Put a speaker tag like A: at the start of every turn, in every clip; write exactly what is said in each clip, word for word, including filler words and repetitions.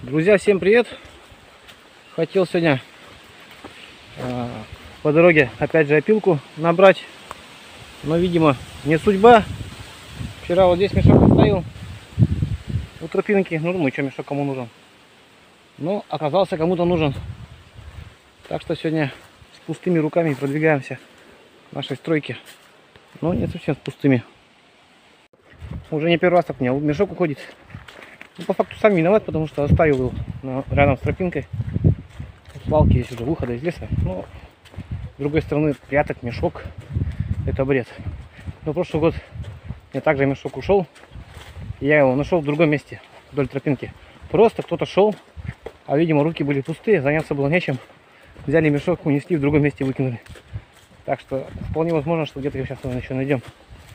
A: Друзья, всем привет! Хотел сегодня э, по дороге опять же опилку набрать, но видимо не судьба. Вчера вот здесь мешок оставил у тропинки. Ну думаю, что мешок кому нужен. Но оказался кому-то нужен. Так что сегодня с пустыми руками продвигаемся к нашей стройке. Но не совсем с пустыми. Уже не первый раз так у меня мешок уходит. Ну, по факту сам виноват, потому что оставил его на, рядом с тропинкой. Свалки есть уже, выхода из леса. Но с другой стороны, прятать мешок — это бред. Но прошлый год мне также мешок ушел. И я его нашел в другом месте, вдоль тропинки. Просто кто-то шел, а видимо руки были пустые, заняться было нечем. Взяли мешок, унесли, в другом месте выкинули. Так что вполне возможно, что где-то сейчас мы еще найдем.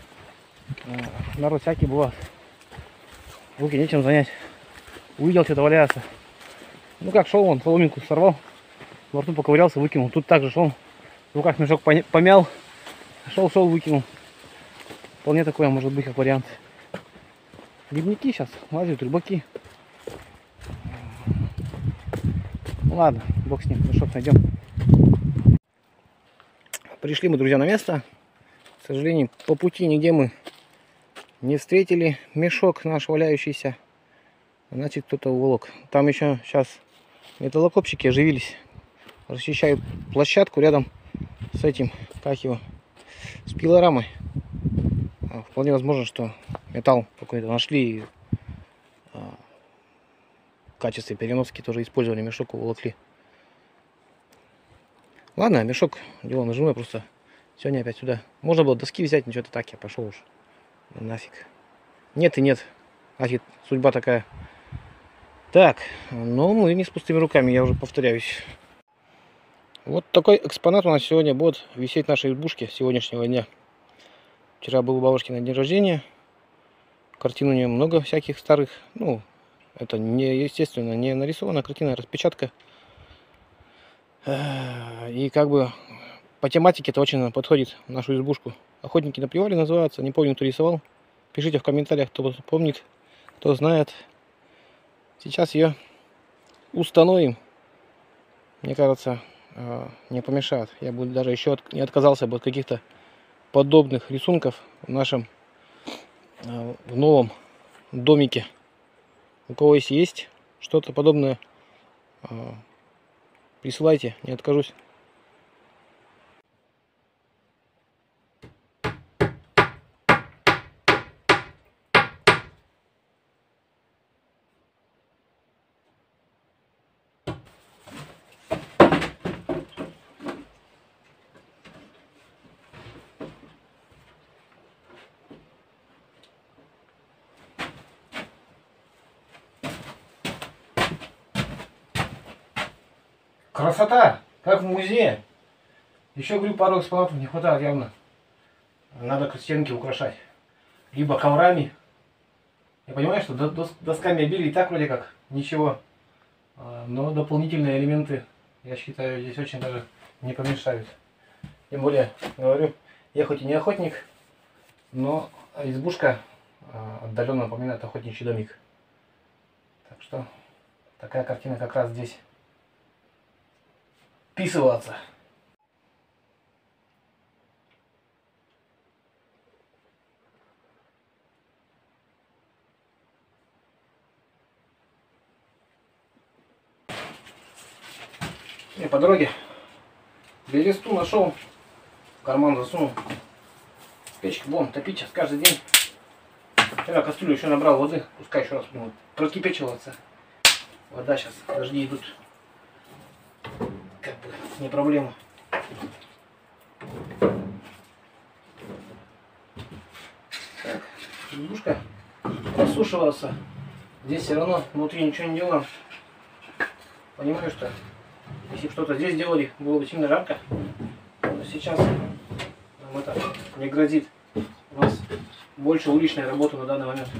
A: Народ всякий бывает. Руки нечем занять. Увидел, что-то валяется. Ну как шел, он соломинку сорвал, во рту поковырялся, выкинул. Тут также шел, в руках мешок помял, шел, шел, выкинул. Вполне такое может быть как вариант. Грибники сейчас лазят, рыбаки. Ну ладно, бог с ним, мешок найдем. Пришли мы, друзья, на место. К сожалению, по пути нигде мы не встретили мешок наш валяющийся. Значит, кто-то уволок. Там еще сейчас металлокопщики оживились. Расчищают площадку рядом с этим, как его, с пилорамой. Вполне возможно, что металл какой-то нашли. В качестве переноски тоже использовали, мешок уволокли. Ладно, мешок дело нажимаю просто. Сегодня опять сюда. Можно было доски взять, но что-то так я пошел уж. Нафиг. Нет и нет. Значит, судьба такая. Так, но мы не с пустыми руками, я уже повторяюсь. Вот такой экспонат у нас сегодня будет висеть в нашей избушке сегодняшнего дня. Вчера был у бабушки на день рождения. Картин у нее много всяких старых. Ну, это не, естественно, не нарисованная картина, а распечатка. И как бы по тематике это очень подходит в нашу избушку. Охотники на привале называется. Не помню, кто рисовал. Пишите в комментариях, кто помнит, кто знает. Сейчас ее установим. Мне кажется, не помешает. Я бы даже еще не отказался бы от каких-то подобных рисунков в нашем в новом домике. У кого есть есть что-то подобное, присылайте, не откажусь. Красота, как в музее. Еще, говорю, пару экспонатов не хватает явно. Надо стенки украшать. Либо коврами. Я понимаю, что досками обили и так вроде как ничего. Но дополнительные элементы, я считаю, здесь очень даже не помешают. Тем более, говорю, я хоть и не охотник, но избушка отдаленно напоминает охотничий домик. Так что такая картина как раз здесь вписываться. И по дороге бересту нашел, в карман засунул. Печка будем топить сейчас каждый день. Я кастрюлю еще набрал воды, пускай еще раз будет прокипячиваться. Вода сейчас, дожди идут. Как бы не проблема. Так, избушка просушивался. Здесь все равно внутри ничего не делаем. Понимаю, что если бы что-то здесь делали, было бы сильно жарко. Но сейчас нам это не грозит. У нас больше уличной работы на данный момент.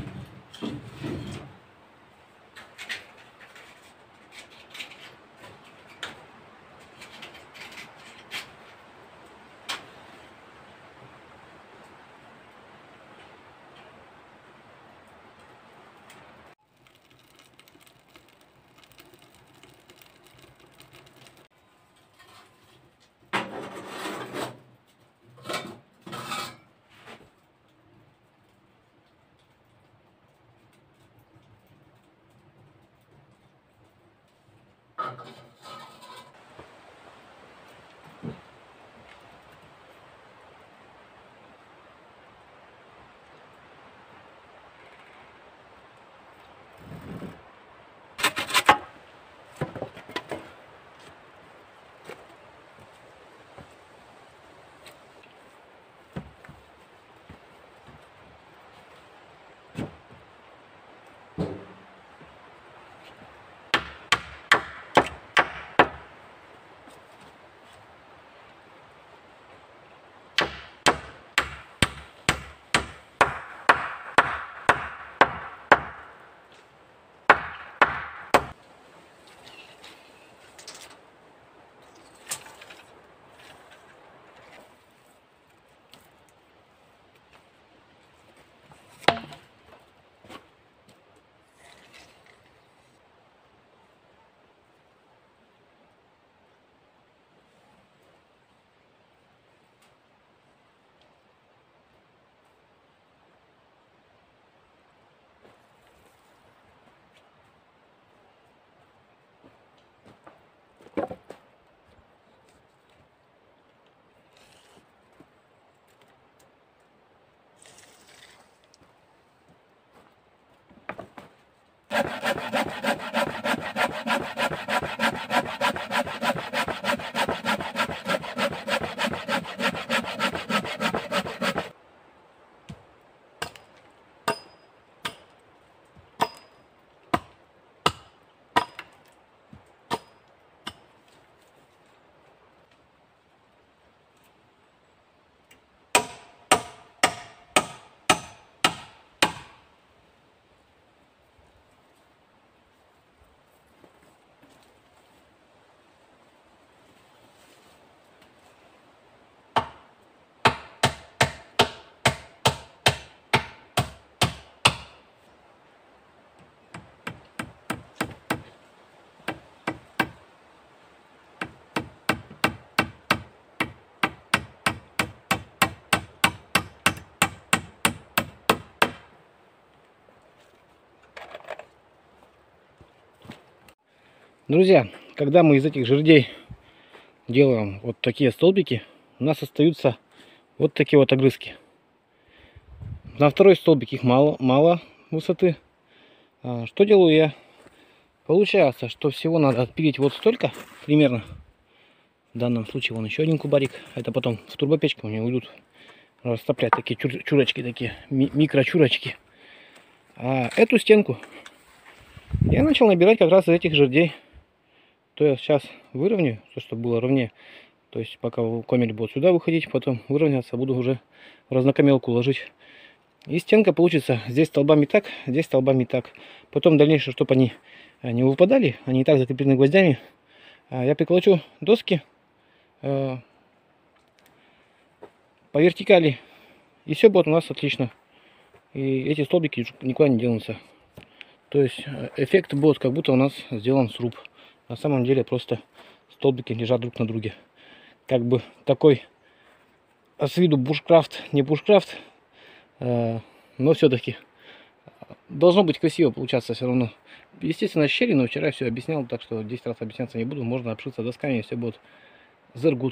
A: Друзья, когда мы из этих жердей делаем вот такие столбики, у нас остаются вот такие вот огрызки. На второй столбик их мало, мало высоты. А, что делаю я? Получается, что всего надо отпилить вот столько примерно. В данном случае вон еще один кубарик. Это потом в турбопечке у него уйдут растоплять такие чур чурочки, такие ми микрочурочки. А эту стенку я начал набирать как раз из этих жердей. То я сейчас выровняю, то, чтобы было ровнее. То есть пока комель будет сюда выходить, потом выровняться, буду уже в разнокамелку ложить. И стенка получится здесь столбами так, здесь столбами так. Потом дальнейшее, чтобы они не выпадали, они и так закреплены гвоздями, я приколочу доски э, по вертикали. И все будет у нас отлично. И эти столбики никуда не денутся. То есть эффект будет, как будто у нас сделан сруб. На самом деле просто столбики лежат друг на друге. Как бы такой с виду бушкрафт, не бушкрафт, э, но все-таки должно быть красиво получаться все равно. Естественно, щели, но вчера все объяснял, так что десять раз объясняться не буду. Можно обшиться досками, и все будет зергут.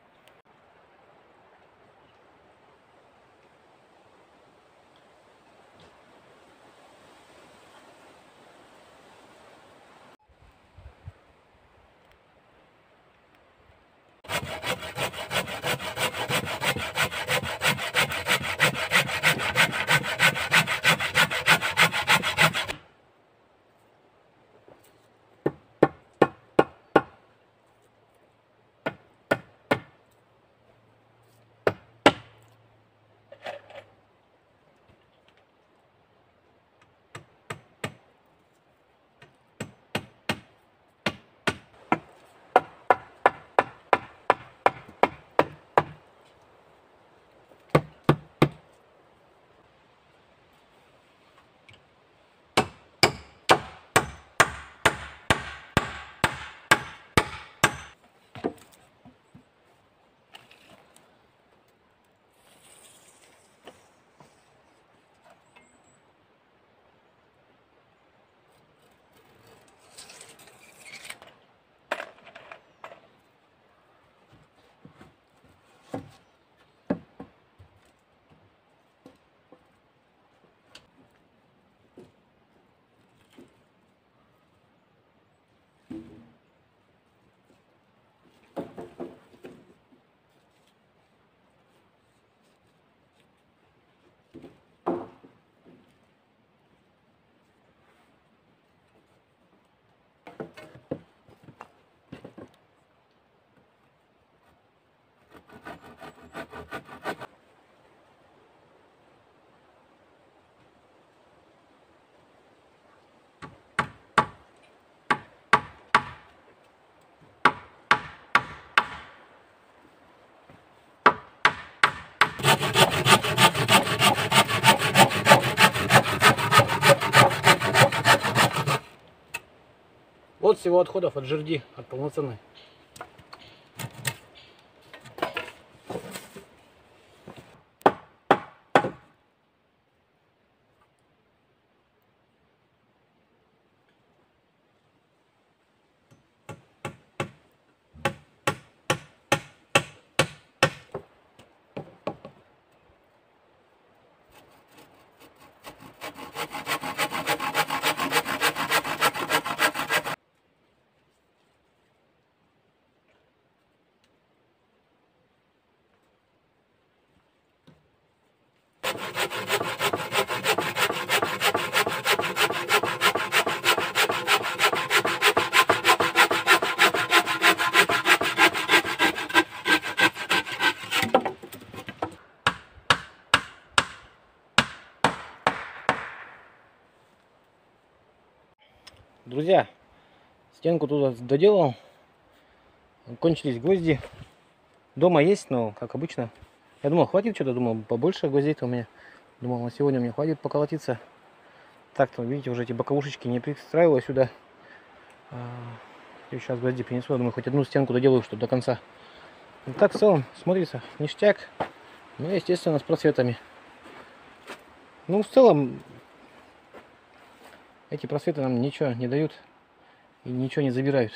A: Вот всего отходов от жерди, от полноценной. Друзья, стенку туда доделал. Кончились гвозди. Дома есть, но, как обычно, я думал, хватит что-то, думал, побольше гвоздей-то у меня. Думал, на сегодня мне хватит поколотиться. Так-то, видите, уже эти боковушечки не пристраиваю сюда. И сейчас гвозди принесу, я думаю, хоть одну стенку доделаю, что до конца. И так, в целом, смотрится ништяк. Ну, естественно, с просветами. Ну, в целом, эти просветы нам ничего не дают и ничего не забирают.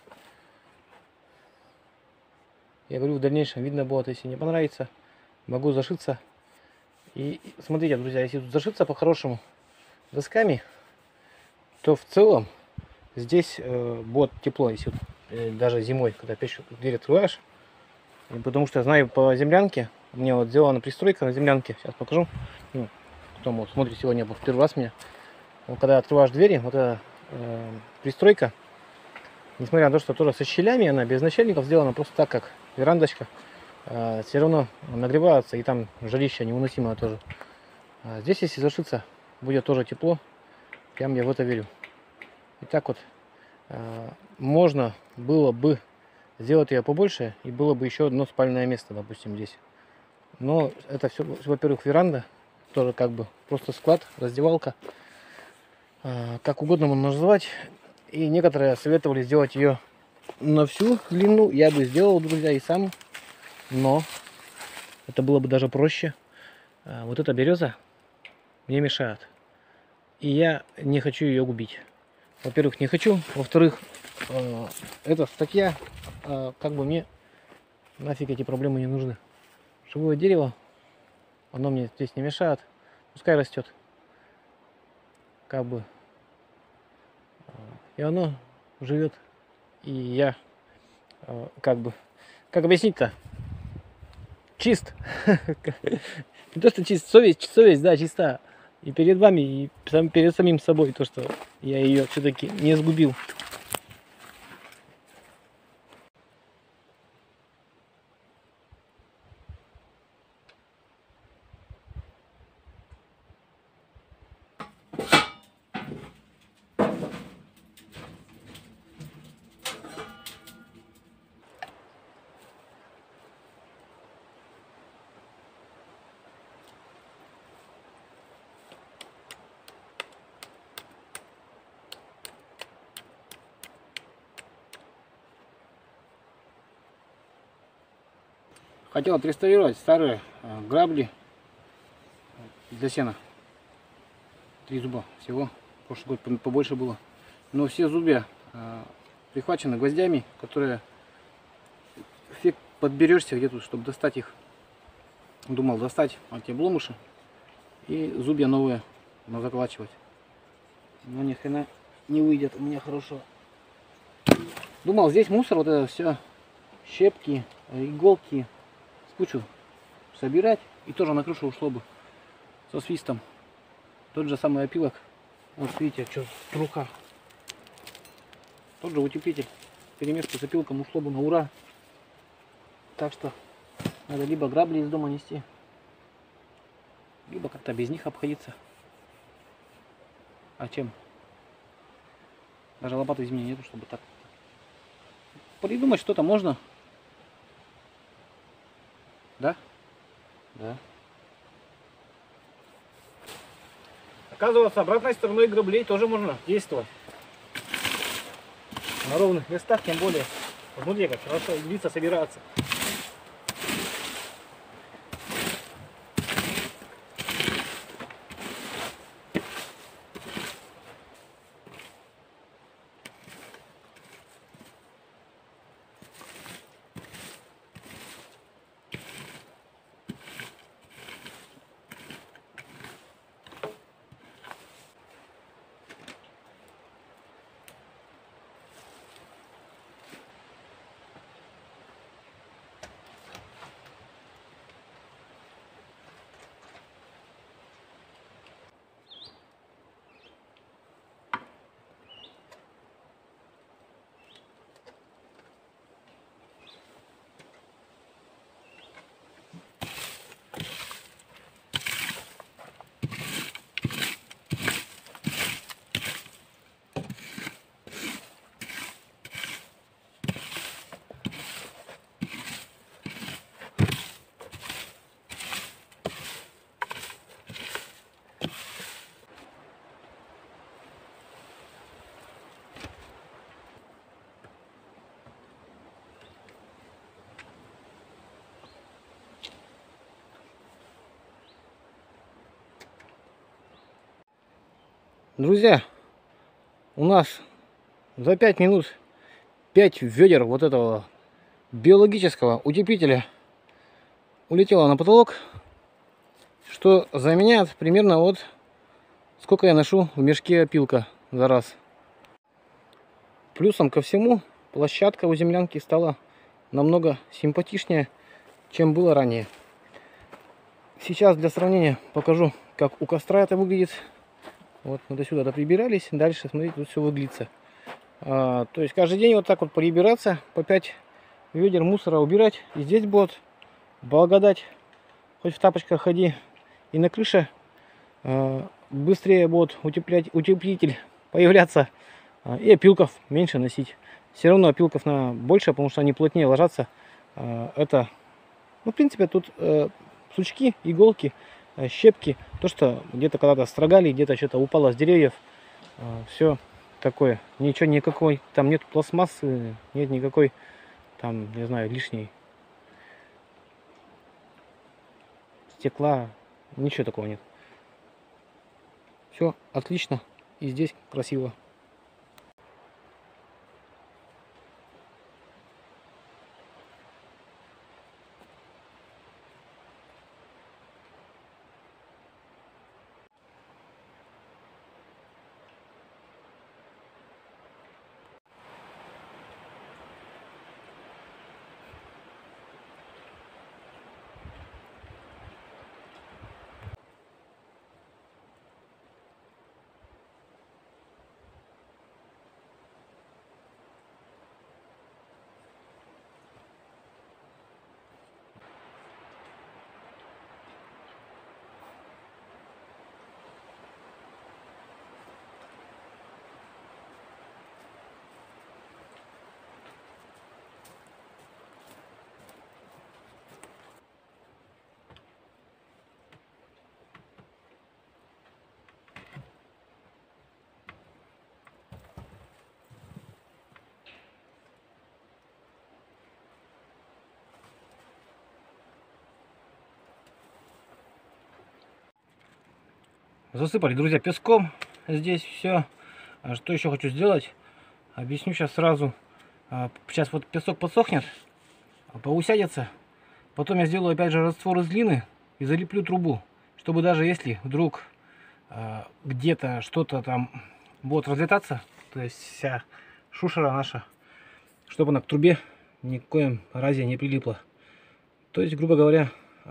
A: Я говорю, в дальнейшем видно будет, если не понравится, могу зашиться. И смотрите, друзья, если тут зашиться по-хорошему досками, то в целом здесь э, будет тепло, если э, даже зимой, когда печь дверь открываешь. Потому что знаю по землянке, у меня вот сделана пристройка на землянке, сейчас покажу. Ну, кто вот смотрит сегодня в первый раз меня. Вот, когда открываешь двери, вот эта э, пристройка, несмотря на то, что тоже со щелями, она без начальников сделана просто так, как верандочка, э, все равно нагревается, и там жарище невыносимое тоже. А здесь, если зашиться, будет тоже тепло, прям я в это верю. И так вот э, можно было бы сделать ее побольше, и было бы еще одно спальное место, допустим, здесь. Но это все, во-первых, веранда, тоже как бы просто склад, раздевалка, э, как угодно можно назвать. И некоторые советовали сделать ее на всю длину. Я бы сделал, друзья, и сам. Но это было бы даже проще. А вот эта береза мне мешает. И я не хочу ее губить. Во-первых, не хочу. Во-вторых, э, эта статья, э, как бы мне нафиг эти проблемы не нужны. Живое дерево, оно мне здесь не мешает. Пускай растет. Как бы. И оно живет. И я, э, как бы, как объяснить-то? Чист. Не то, что чист, совесть, совесть, да, чиста. И перед вами, и сам, перед самим собой, то, что я ее все-таки не сгубил. Хотел отреставрировать старые э, грабли для сена. Три зуба всего. Прошлый год побольше было. Но все зубья э, прихвачены гвоздями, которые фиг подберешься где-то, чтобы достать их. Думал достать эти обломыши и зубья новые заколачивать. Но ни хрена не выйдет у меня хорошо. Думал, здесь мусор, вот это все, щепки, иголки, кучу собирать, и тоже на крышу ушло бы со свистом. Тот же самый опилок, вот видите, что в руках. Тот же утеплитель, перемешку с опилком ушло бы на ура. Так что надо либо грабли из дома нести, либо как-то без них обходиться. А чем? Даже лопаты из меня нету, чтобы так придумать что-то можно. Да? Да. Оказывается, обратной стороной граблей тоже можно действовать. На ровных местах, тем более. Смотри, как хорошо иглица собирается. Друзья, у нас за пять минут пять ведер вот этого биологического утеплителя улетело на потолок, что заменяет примерно вот сколько я ношу в мешке опилка за раз. Плюсом ко всему, площадка у землянки стала намного симпатичнее, чем было ранее. Сейчас для сравнения покажу, как у костра это выглядит. Вот мы до сюда прибирались, дальше смотрите, тут все выглядится. А, то есть каждый день вот так вот прибираться, по пять ведер мусора убирать. И здесь будет благодать. Хоть в тапочках ходи. И на крыше а, быстрее будет утеплять, утеплитель появляться. А, и опилков меньше носить. Все равно опилков на больше, потому что они плотнее ложатся. А, это, ну, в принципе, тут а, сучки, иголки, а, щепки. То, что где-то когда-то строгали, где-то что-то упало с деревьев. А, все такое. Ничего, никакой, там нет пластмассы, нет никакой, там, не знаю, лишней стекла, ничего такого нет. Все отлично и здесь красиво. Засыпали, друзья, песком здесь все. Что еще хочу сделать? Объясню сейчас сразу. Сейчас вот песок подсохнет, поусядется. Потом я сделаю опять же раствор из глины и залеплю трубу, чтобы даже если вдруг где-то что-то там будет разлетаться, то есть вся шушера наша, чтобы она к трубе ни в коем разе не прилипла. То есть, грубо говоря,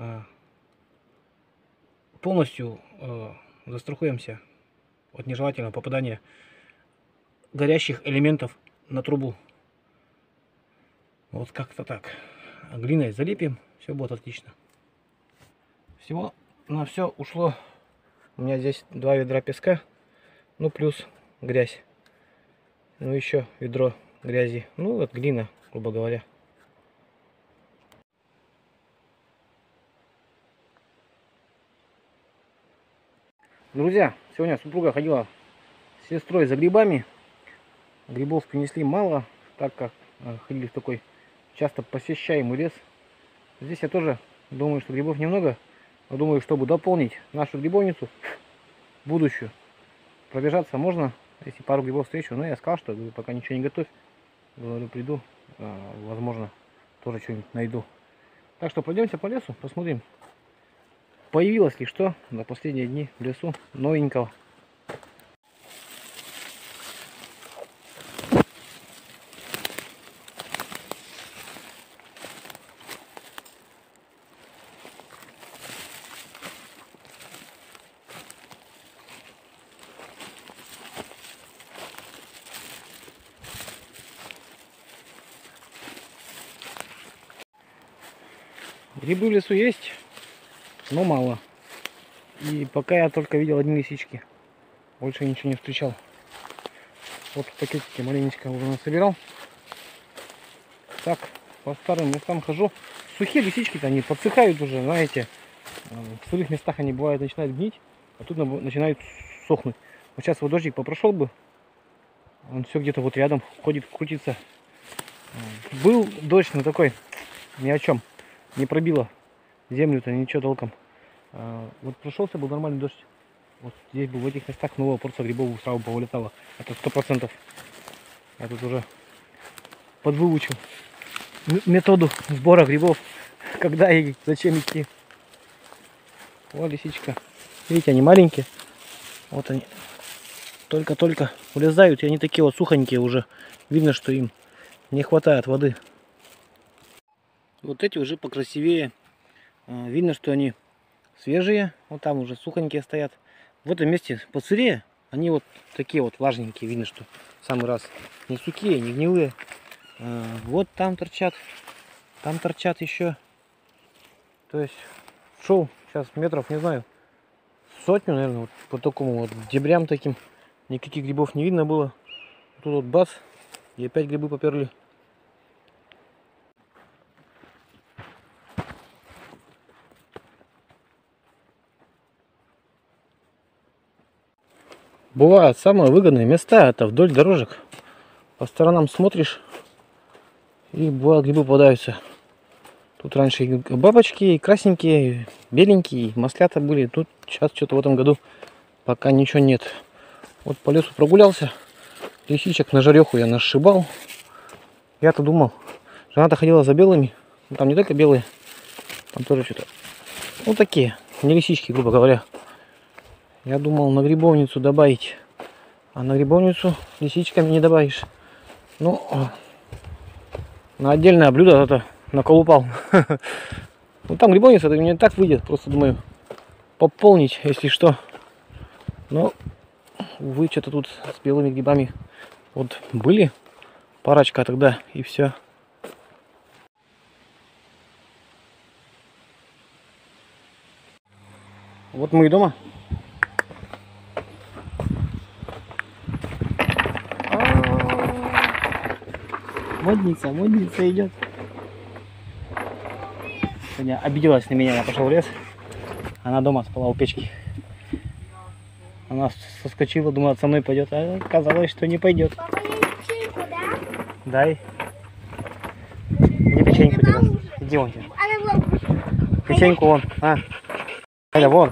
A: полностью застрахуемся от нежелательного попадания горящих элементов на трубу. Вот как-то так. Глиной залепим, все будет отлично. Всего на все ушло. У меня здесь два ведра песка, ну плюс грязь. Ну еще ведро грязи. Ну вот глина, грубо говоря. Друзья, сегодня супруга ходила с сестрой за грибами. Грибов принесли мало, так как ходили в такой часто посещаемый лес. Здесь я тоже думаю, что грибов немного. Но думаю, чтобы дополнить нашу грибовницу будущую, пробежаться можно, если пару грибов встречу. Но я сказал, что говорю, пока ничего не готовь. Говорю, приду, возможно, тоже что-нибудь найду. Так что пройдемся по лесу, посмотрим, появилось ли что за последние дни в лесу новенького. Грибы в лесу есть, но мало. И пока я только видел одни лисички. Больше ничего не встречал. Вот в пакетике маленечко уже насобирал. Так, по старым местам хожу. Сухие лисички-то они подсыхают уже, знаете. В сырых местах они бывают начинают гнить, а тут начинают сохнуть. Вот сейчас вот дождик попрошел бы. Он все где-то вот рядом ходит, крутится. Был дождь, но такой ни о чем. Не пробило землю-то ничего толком. А, вот прошелся, был нормальный дождь. Вот здесь бы в этих местах новая порция грибов сразу повылетала. Это сто процентов. Я тут уже подвыучил методу сбора грибов. Когда и зачем идти. О, лисичка. Видите, они маленькие. Вот они. Только-только улезают. И они такие вот сухонькие уже. Видно, что им не хватает воды. Вот эти уже покрасивее. Видно, что они свежие. Вот там уже сухонькие стоят. В этом месте посырее. Они вот такие вот влажненькие. Видно, что в самый раз не сухие, не гнилые. Вот там торчат. Там торчат еще. То есть шел сейчас метров, не знаю, сотню, наверное, вот по такому вот дебрям таким. Никаких грибов не видно было. Тут вот бац, и опять грибы поперли. Бывают самые выгодные места, это вдоль дорожек. По сторонам смотришь, и бывают грибы попадаются. Тут раньше и бабочки, и красненькие, и беленькие, и маслята были. Тут сейчас что-то в этом году пока ничего нет. Вот по лесу прогулялся, лисичек на жареху я нашибал. Я-то думал, жена-то ходила за белыми. Ну, там не только белые, там тоже что-то. Ну такие, не лисички, грубо говоря. Я думал на грибовницу добавить. А на грибовницу лисичками не добавишь. Ну, на отдельное блюдо это наколупал. Ну там грибовница, это мне так выйдет. Просто думаю пополнить, если что. Но, увы, что-то тут с белыми грибами вот были парочка тогда, и все. Вот мы и дома. Модница, модница идет. Сегодня обиделась на меня, я пошел в лес. Она дома спала у печки. Она соскочила, думала, со мной пойдет, а оказалось, что не пойдет.
B: Папа, я печеньку, да?
A: Дай. Где печеньку тебе? Иди вон тебе. Печеньку вон. А. Аля, вон.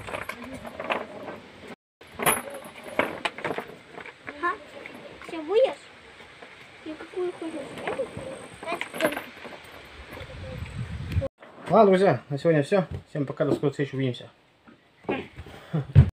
B: Ага. Все, будешь? Я какую хочу?
A: Ладно, друзья, на сегодня все. Всем пока, до скорой встречи, увидимся.